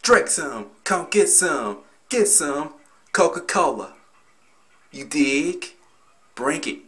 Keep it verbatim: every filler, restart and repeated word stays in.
Drink some, come get some, get some Coca-Cola. You dig? Bring it.